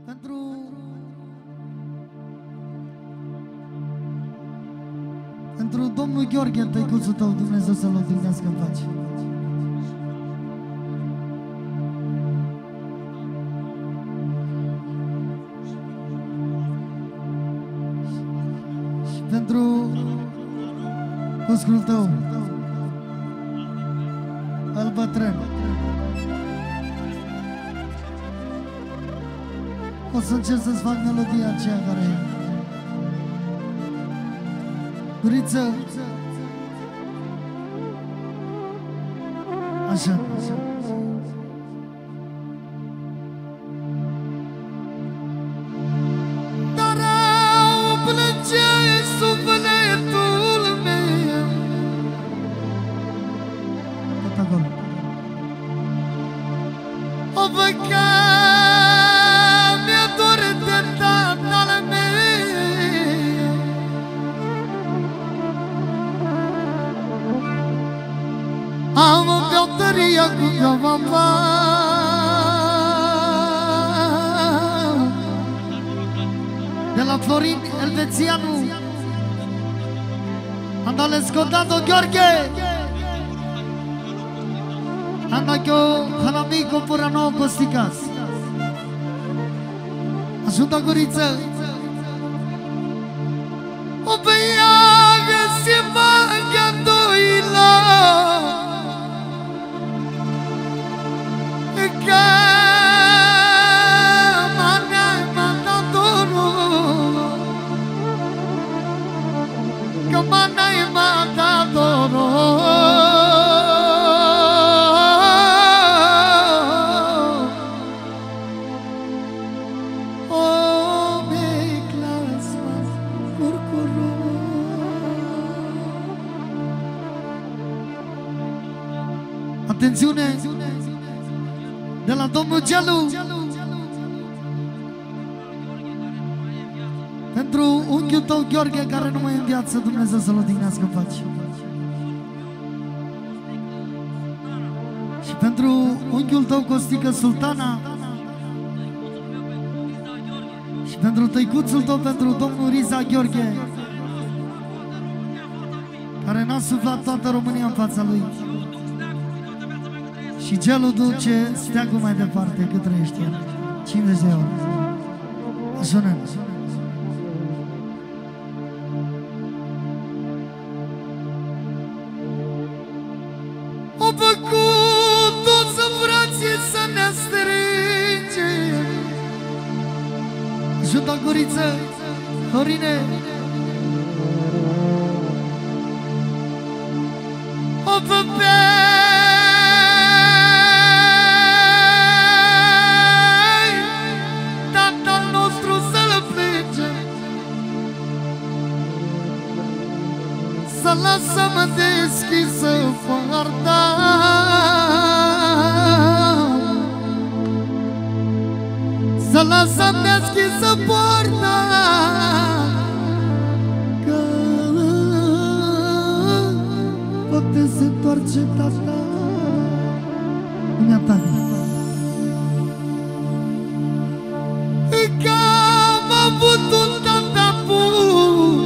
Pentru domnul Gheorghe, tăicuțul tău, Dumnezeu să-l odihnească în pace. Și pentru cuscul tău, al bătrân. O să încerc să-ți fac melodia aceea care e. Guriță. Așa. Dar au plânge sufletul meu. Tot acolo. O văca mi-a dor de tatăl meu. Am o beotărie cu mama. De la Florin Elvețianu andale scodato Gheorghe andachio halamico purano Costicas. Ajută Guriță. O băiagă se magă doilă că m-ai matadoro, că m-ai matadoro. O me clasma curcuro. Atențiune! De la domnul Gelu, pentru unchiul tău Gheorghe, care nu mai e în viață, Dumnezeu să-l odihnească în pace. Și pentru unchiul tău Costică Sultana. Și pentru tăicuțul tău, pentru domnul Riza Gheorghe, care n-a suflat toată România în fața lui. Și Gelu duce steagul mai departe, cât trăiește el. 50 de euro. Sună. O făcut toți frații să ne strânge. Ajută Guriță, Dorine. O făcut să lasă-mă deschisă poarta, să lasă-mi deschisă poarta, că poate se întoarce tata. Lumea ta. Că am avut un tata bun,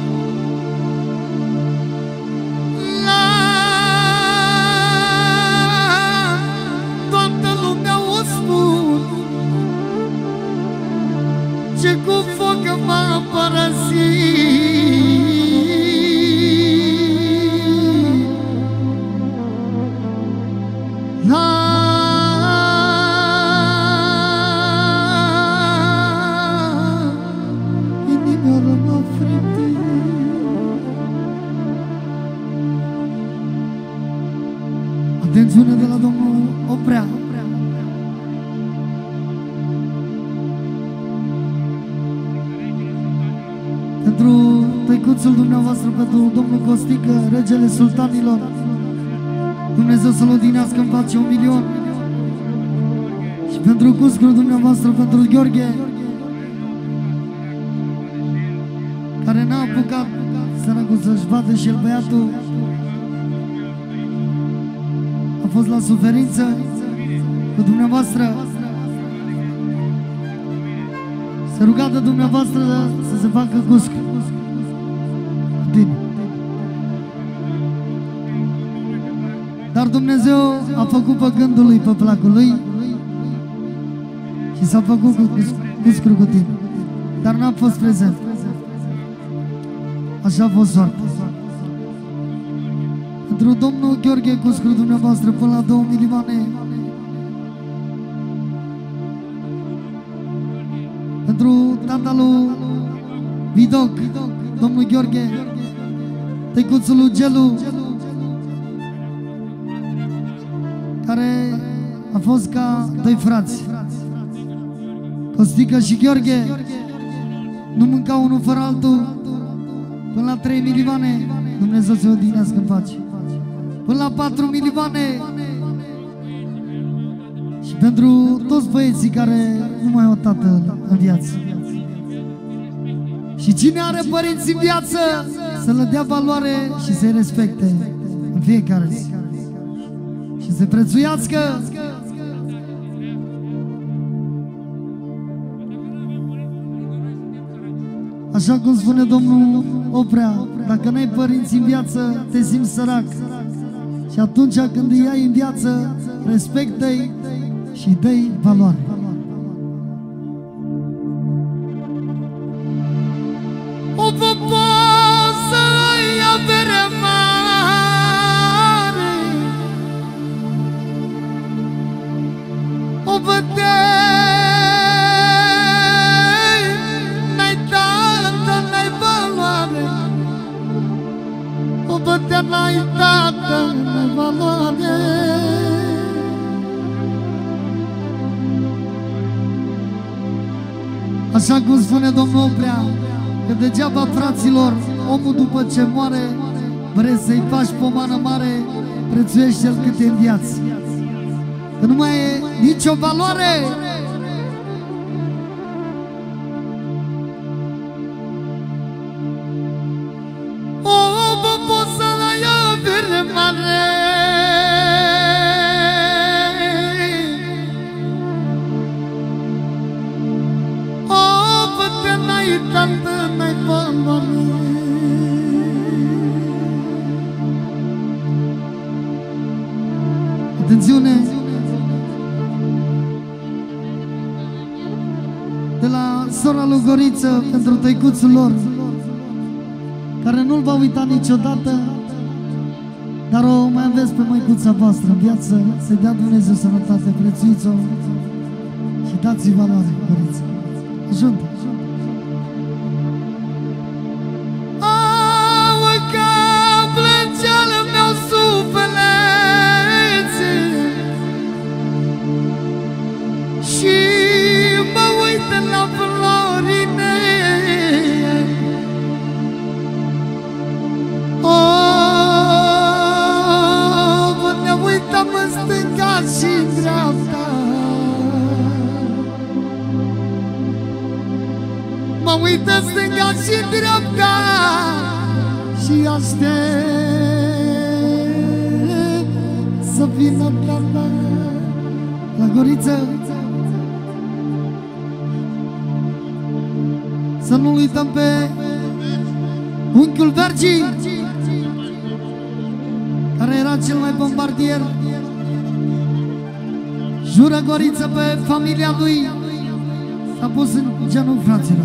ce cu foc m-a părăsit. Inimioară m-a frântit. Atențiune de la domnul Oprea. Pentru tăicuțul dumneavoastră, pentru domnul Costică, regele sultanilor, Dumnezeu să-l odihnească în pace, 1 milion. Și pentru cuscul dumneavoastră, pentru Gheorghe, care n-a apucat săracul să-și vadă și el băiatul, a fost la suferință cu dumneavoastră. Se ruga de dumneavoastră să se facă cusc. Bine. Dar Dumnezeu a făcut pe gândul lui, pe placul lui și s-a făcut cuscru cu tine. Dar n-a fost prezent. Așa a fost soarta. Pentru domnul Gheorghe Cuscru dumneavoastră până la 2 milioane. Pentru tata lui Vidoc, domnul Gheorghe, tăicuțul lui Gelu, care a fost ca doi frați, Costică și Gheorghe, nu mânca unul fără altul, până la 3 milioane, Dumnezeu să o odihnească în pace, până la 4 milioane. Și pentru toți băieții care nu mai au tată în viață. Și cine are părinți în viață, să le dea valoare și să-i respecte în fiecare zi. Și să prețuiască. Așa cum spune domnul Oprea, dacă n-ai părinți în viață, te simți sărac. Și atunci când îi ai în viață, respectă-i și dă-i valoare. O să ai avere mare, o vedeai, n-ai tată, n-ai valoare, o vedea, n-ai tată, n-ai valoare. Așa cum spune domnul Oprea, că degeaba, fraților, omul după ce moare, vrei să-i faci pomană mare, prețuiește-l cât e în viață, că nu mai e nicio valoare. O, poți să ai avere mare, tată, n-ai valoare. Atențiune! De la sora lui Goriță, pentru tăicuțul lor, care nu-l va uita niciodată, dar o mai aveți pe măicuța voastră în viață, să-i dea Dumnezeu sănătate, prețuiți-o și dați-i valoare, Goriță. Ajută! Și mă uit la florile, ne uităm în stânga și în dreapta, mă uit în stânga și în dreapta și aștept să vină tata. La Goriță, să nu-l uităm pe unchiul Vergi, care era cel mai bombardier. Jură Goriță pe familia lui, s-a pus în genunchi, fraților.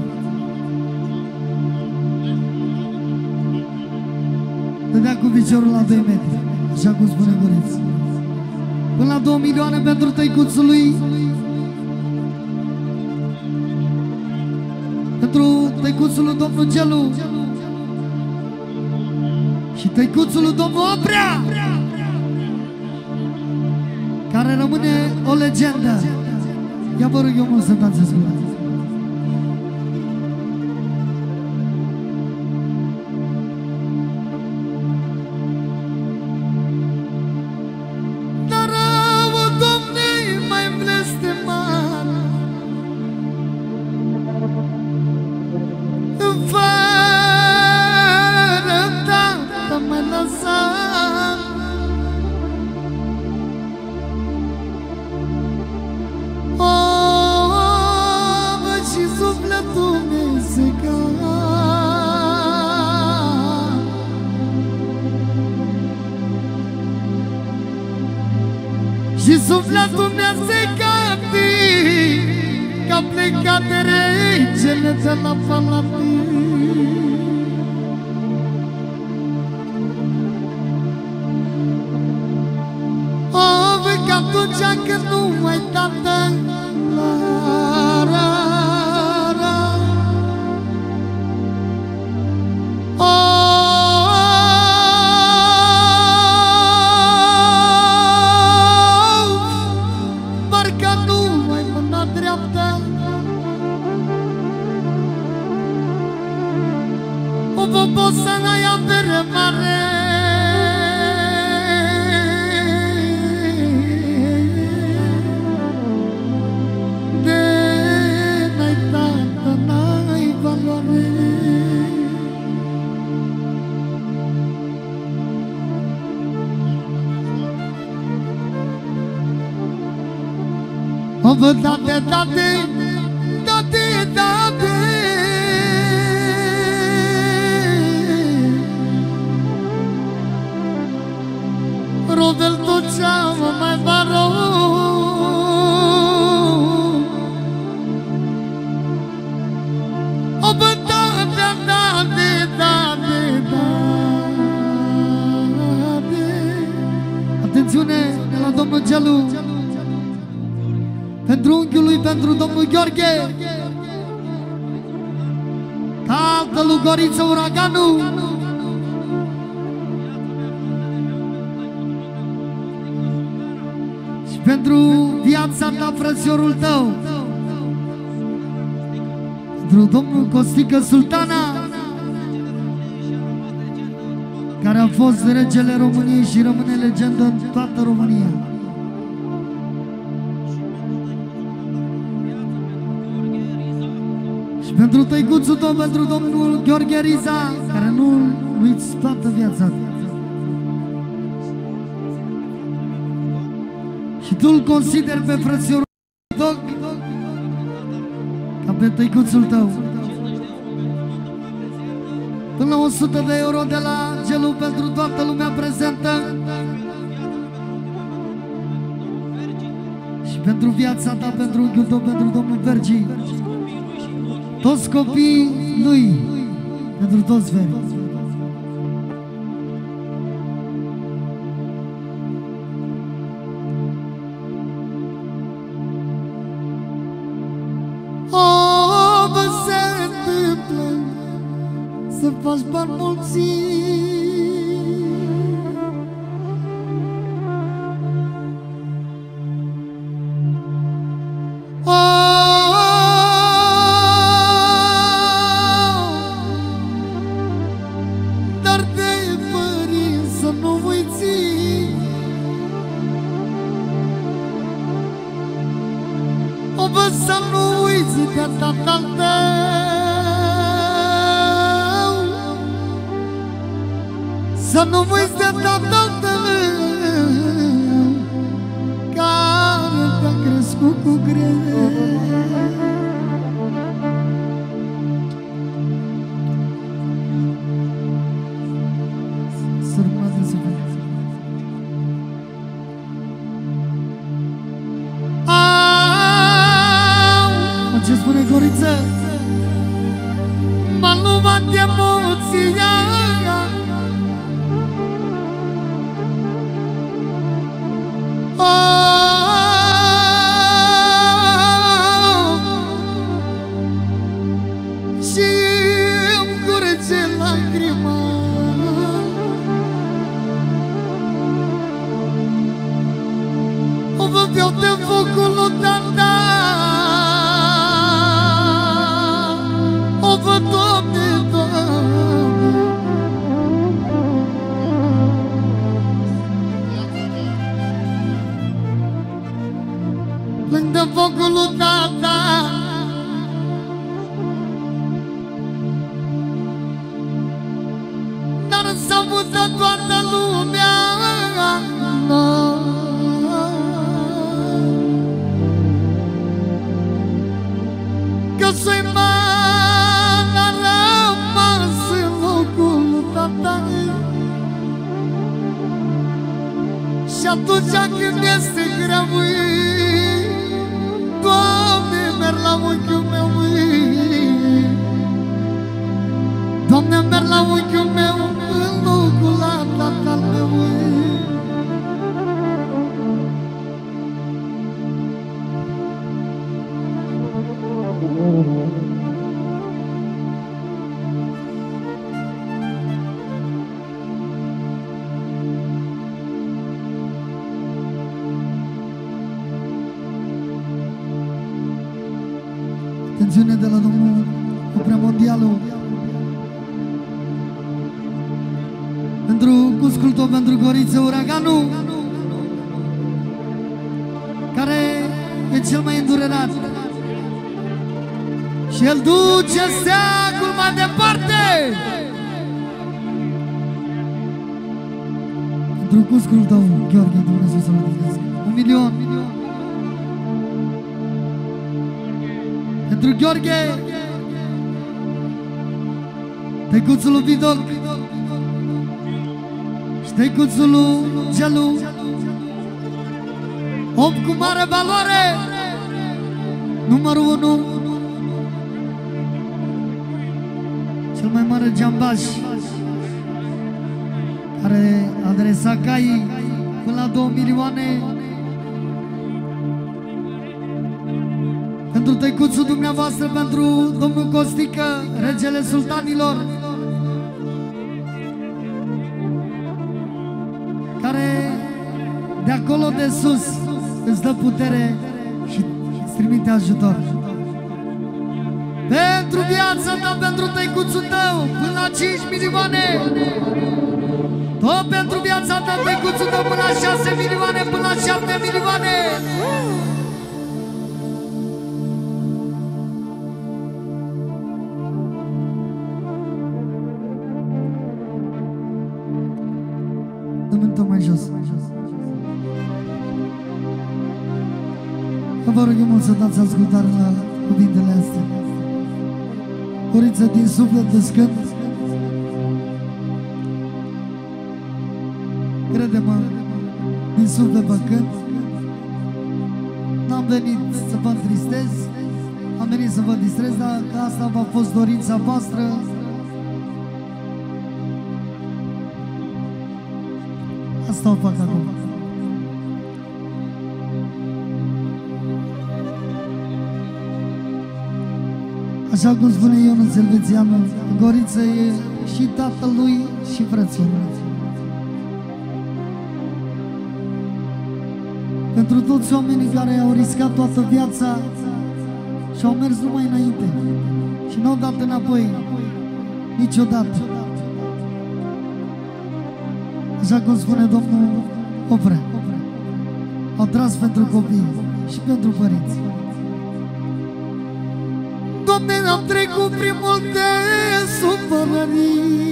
Dădea cu piciorul la 2 metri, așa cum spune Goriță. Până la 2 milioane pentru tăicuțul lui, pentru tăicuțul lui domnul Gelu și tăicuțul lui domnul Oprea, care rămâne o legendă. Ia vă rog eu mult să danseți cu noi. seca. Și sufletul mi-a secat, că-a plecat de regele de la Palatin. Că atunci când nu mai tată parcă nu mai mâna dreaptă o bobosa n-aia bere mare. O vă date, date, date, date. Rodel tot ce-am mai baro. O vă date, date, date, date. Atențiune de la domnul Gelu, pentru unchiul lui, pentru domnul Gheorghe, cântă lui Goriță Uraganu. Și pentru viața ta, frățiorul tău, pentru domnul Costică Sultana, care a fost regele României și rămâne legendă în toată România. Pentru tăicuțul tău, pentru domnul Gheorghe Riza, care nu uiți toată viața. Și tu îl consideri pe frățiorul tău ca pe tăicuțul tău. Până la 100 de euro de la Gelu pentru toată lumea prezentă. Și pentru viața ta, pentru unchiul tău, pentru domnul Vergi. Toți copiii lui, pentru toți veri. O, bă, se întâmplă să faci bani mulți. O, bă, să nu uiți de tatăl tău, să nu uiți de tatăl tău, care te-a crescut cu greu. Ce spune Goriță? M-a luat emoția, și îmi curge lacrima. O vă beau de focul lui tata. O vă, Doamne, Doamne, plâng de focul lui tata. Dar s-a mutat toată lumea. Că s-o-i Și atunci când este grea, mâini, Doamne, merg la unchiul meu, mâini, Doamne, merg la unchiul meu în locul la tatăl meu, mâini. Atențiune de la domnul Oprea Mondialul pentru Cuscultul, pentru Goriță Uraganul, care e cel mai îndurerat și el duce steagul mai departe. Pentru Cuscultul, Gheorghe, Dumnezeu să-l odihnească. 1 milion. Pentru Gheorghe, tăicuțul lui Vidoc și tăicuțul lui Gelu, om cu mare valoare, numărul 1, cel mai mare geambaș, care adresa caii până la 2 milioane. Pentru tăicuțul dumneavoastră, pentru domnul Costică, regele sultanilor, care de acolo de sus îți dă putere și îți trimite ajutor. Pentru viața ta, pentru tăicuțul tău, până la 5 milioane. Tot pentru viața ta, tăicuțul tău, până la 6 milioane, până la 7 milioane. Mai jos. Vă rog eu mult să dați ascultare la cuvintele astea. Goriță, din suflet îți cânt. Crede-mă, din suflet vă cânt. N-am venit să vă întristez, am venit să vă distrez, dar că asta v-a fost dorința voastră. Asta o fac acum. Așa cum spune Ionuț Elvețianu, Goriță e și tatălui și frăților. Pentru toți oamenii care au riscat toată viața și au mers numai înainte și n-au dat înapoi niciodată. Așa cum spune domnul Oprea, au tras pentru copii și pentru părinți. Doamne, am trecut prin multe supărării,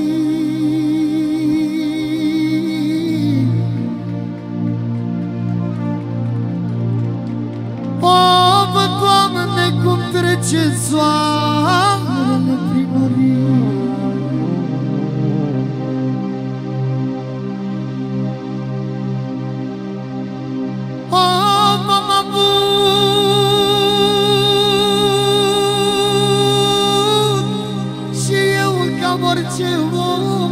o, văd, Doamne, cum trece soarele prin orii. Orice om,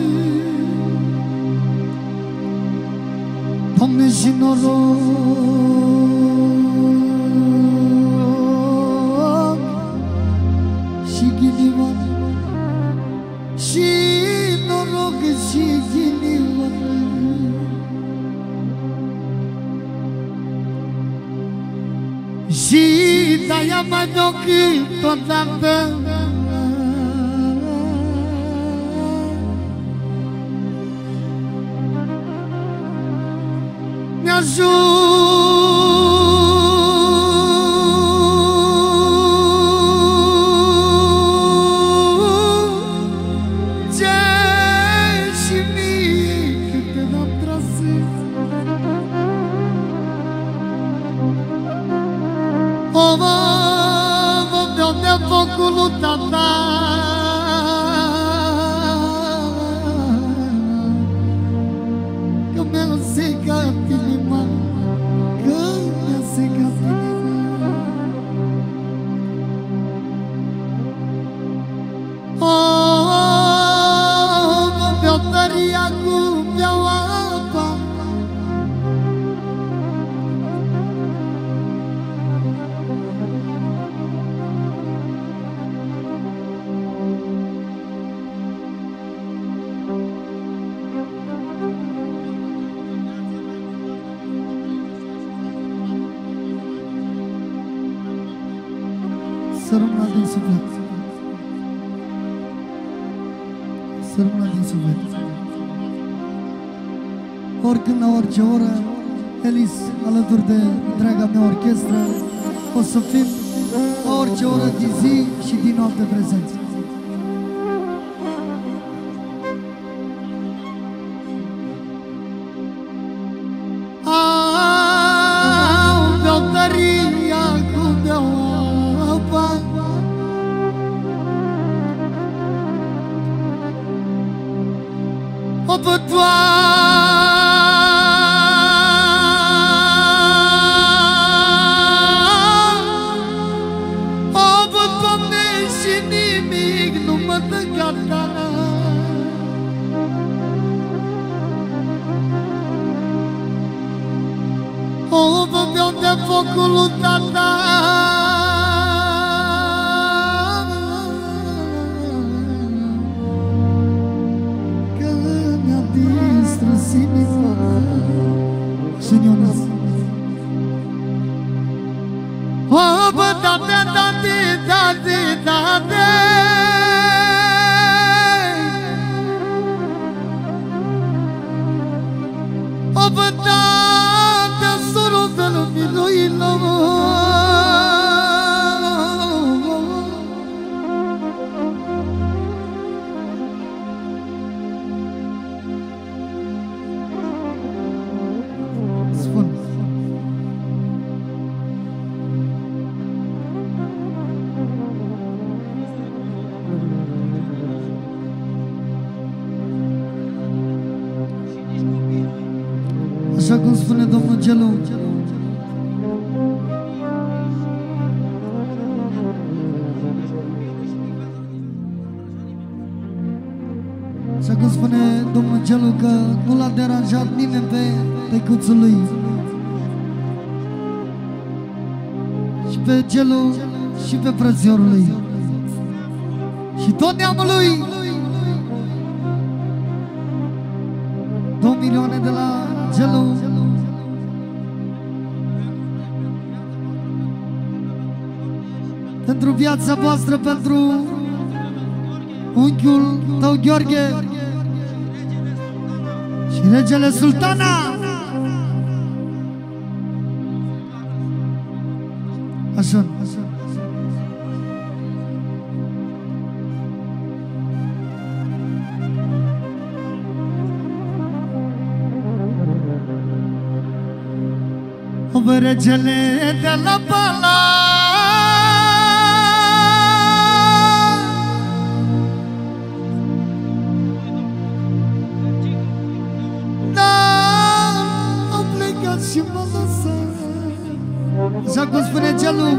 Doamne, și noroc și ghinion, și noroc și ghinion. Și de-aia mai dau câteodată ne-ajut și mie câte n-am trasat. O, mă, beau de focul lui tata, că mi-a secat Să rămână din suflet. Să rămână din suflet. Oricând, la orice oră, Elis, alături de întreaga mea orchestră, o să fim la orice oră din zi și din noapte prezenți. Beau tăria cu beau apa, o văd, Doamne, și nimic nu mă dă gata. O beau de focul lui tata, că mi-a distrus inima. Sunionas. O bă, tate, tate, tate, tate, o bă, tate, solo de luminuilo. Spun. Așa cum spune domnul Gelu, așa cum spune domnul Gelu, că nu l-a deranjat nimeni pe tăicuțul lui. Și pe Gelu și pe frățiorul lui și tot neamul lui. 2 milioane de la Gelu. Pentru viața voastră, pentru unchiul tău Gheorghe și regele Sultana. Așa. O bă, regele de la Palat, da, am plecat și m-a lăsat. Așa cum spune Gelu,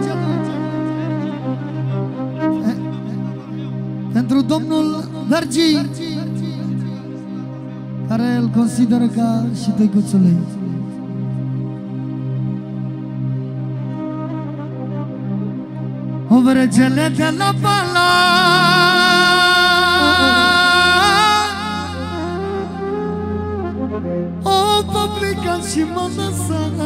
pentru domnul Vergi, care îl consideră ca și tăicuțul lui. O bă, regele de la Palat, o bă, plecat și m-a lăsat.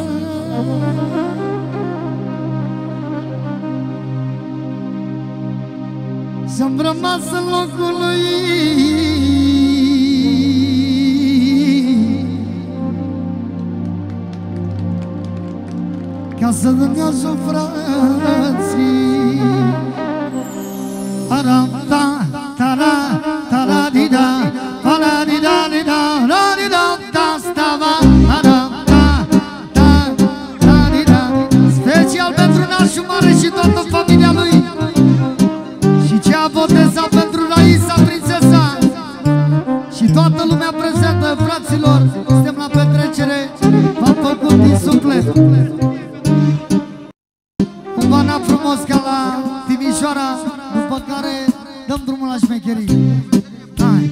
Și-am rămas în locul lui, ca să dă-mi ajut frații. Aram ta tara tara dida tara dida dida dida ta stava aram ta ta ta dida. Special pentru nașul mare și toată familia lui și ce a botezat pentru Raisa, prințesa, și toată lumea prezentă, fraților. Suntem la petrecere, v-am făcut din suflet un banat frumos ca la Timișoara, după care dăm drumul la șmecherii. Hai!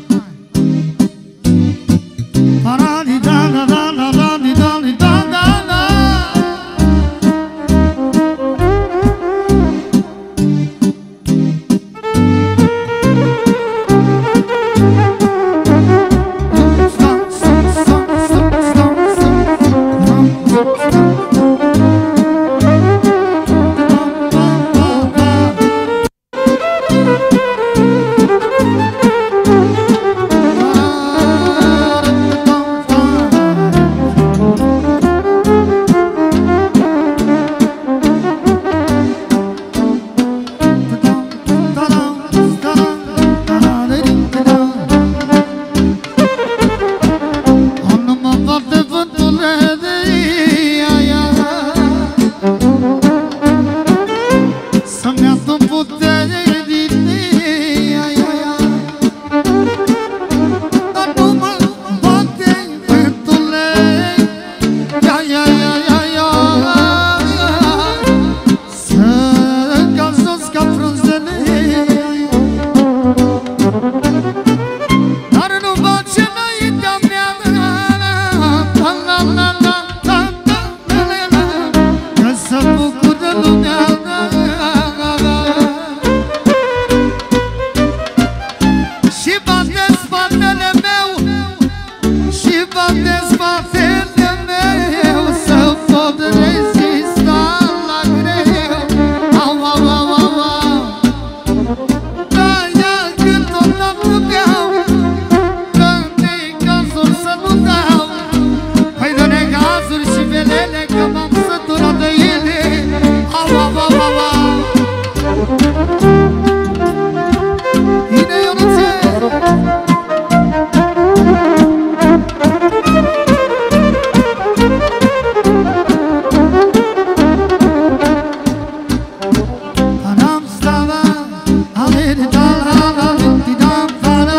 Bine, Ionuțe! Anam stava, alere dala, tidam fara.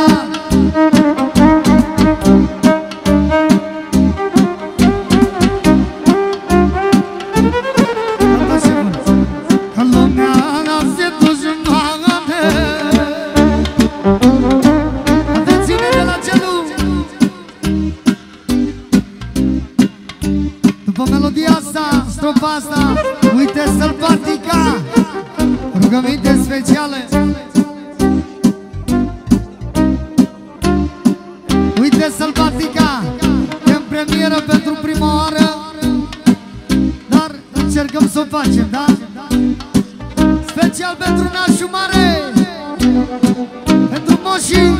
Atențiune de la Gelu! După melodia asta, strofa asta, uite Sălbatica, rugăminte speciale. Uite Sălbatica, e în premieră pentru prima oară, dar încercăm să o facem, da? Special pentru nașul mare, pentru moșii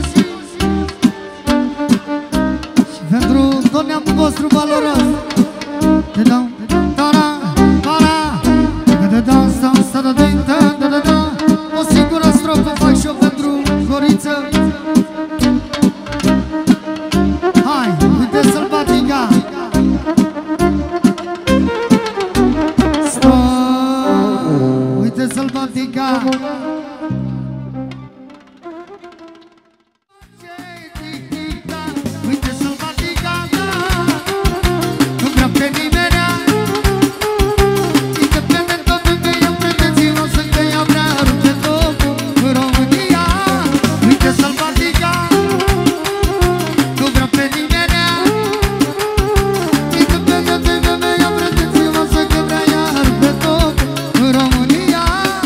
și pentru tot neamul vostru valoros. Te dau, tara, para, te dau, o singură strofă fac și-o pentru Goriță. Hai, uite Sălbatica. Uite Sălbatica. Uite Sălbatica, nu vrea pe nimenea. Independent tot pe ea, pretenții o să-i că ea vrea rupe tot în România. Uite Sălbatica, nu vrea pe nimenea. Independent tot pe ea, pretenții o să-i că vrea ea rupe tot în România.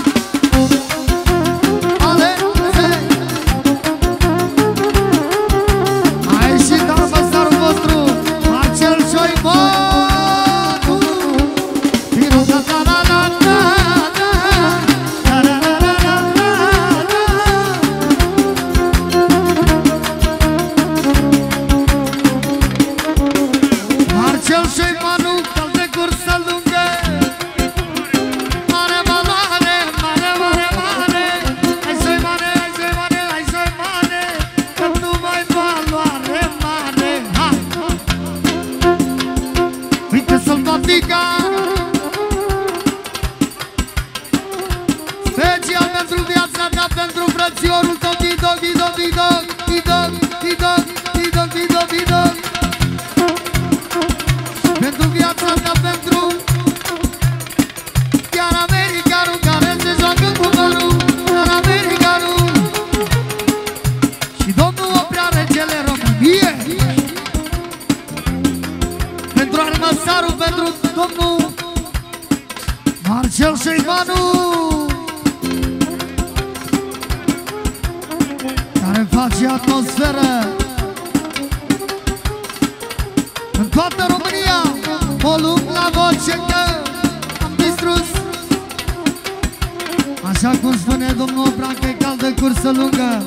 Special pentru viața ta, pentru frățiorul tău, Didog, Didog, Didog, Didog, Didog, Didog, Didog, Didog. Pentru viața ta, pentru chiar americanul care se joacă cu bărul, chiar americanul. Și domnul Oprea, regele României. Pentru armăsarul, pentru domnul Marcel Șeimanu, care face atmosferă în toată România. Volum la voce că am distrus. Așa cum spune domnul Oprea că e caldă cursă lungă.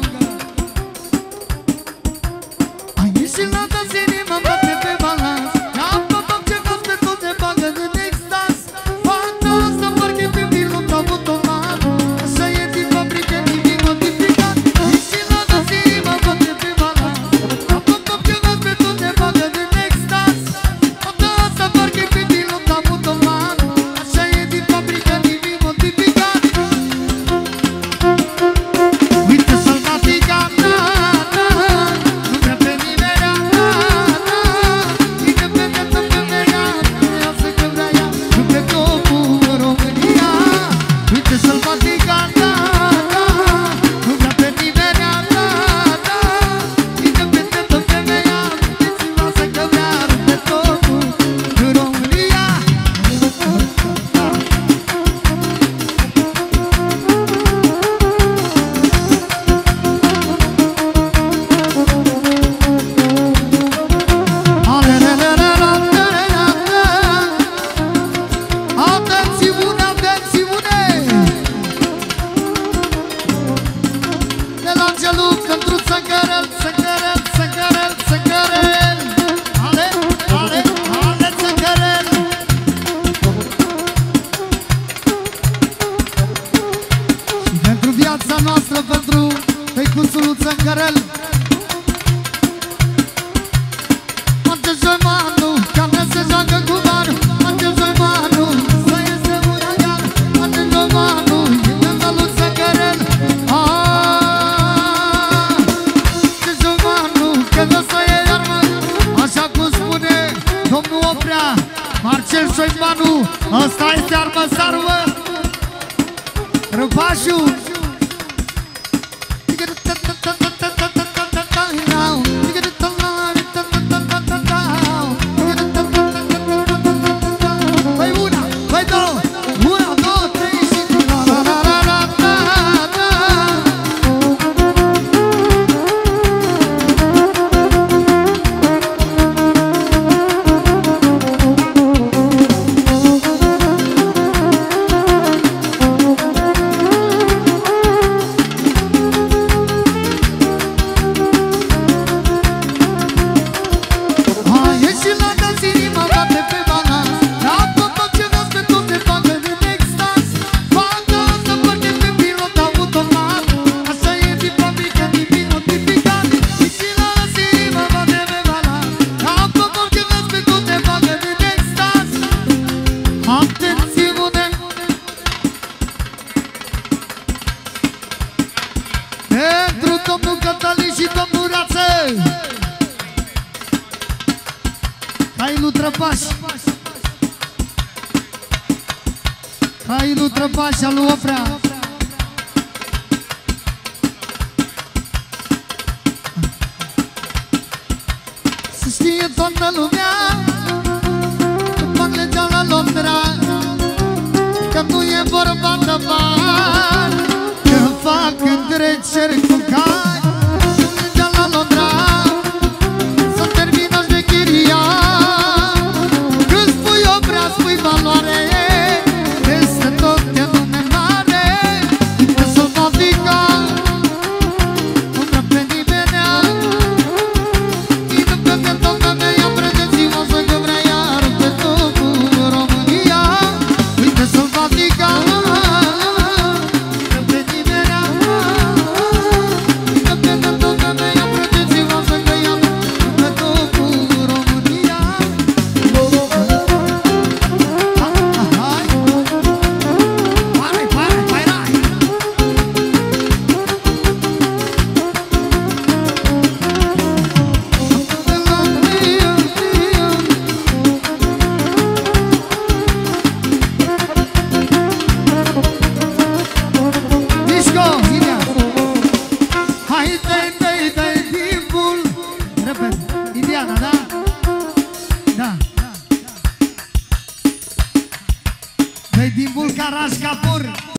Ai ieșit la toți inima, bate pe balans. Am tot ce fac tot te bagă în extaz. Fata asta parcă pe pilot automat. Așa e din fabrică, nimic modificat. Ieșit la toți inima, bate pe balans. Am tot ce fac tot te bagă în extaz. Fata asta parcă pe pilot automat. Așa e din fabrică, nimic modificat. Uite Sălbatica, nu vrea pe nimeni, Pentru viața noastră, pentru tăicuțul Țângărel. Ante Joimanu, care se joacă cu banul. Ante Joimanu, să iese uragan. Ante Joimanu, e cântalul Țângărel. Ante Joimanu, că o să iei armă. Așa cum spune domnul Oprea, Marcel Joimanu, ăsta este armă sarvă. Răpașu. Pentru domnul Cătălin și domnul Rață, Hailu Trăpaș, Hailu Trăpaș al lui Oprea. Să știe toată lumea că fac legea la Londra, că nu e vorba de bani, că fac întreceri cu cai. Legea la Londra, să termină șmecheria. Când spui Oprea, spui valoare, este tot de lume mare. Că sălbatică nu vrea pe nimenea, nici pe toată mea prezenții-mă să că vrea iar pe totul România. Uite sălbatică Indiana, da? Da. Dă-i din Bulgaraș Capur.